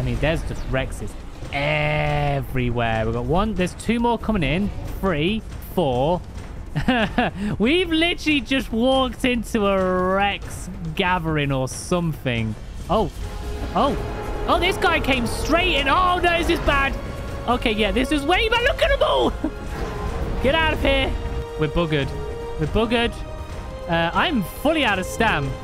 mean, there's just Rexes everywhere. We've got one. There's 2 more coming in. 3, 4. We've literally just walked into a Rex gathering or something. Oh, this guy came straight in. Oh, no, this is bad. Okay, yeah, this is way bad. Look at them all. Get out of here. We're buggered. I'm fully out of stam.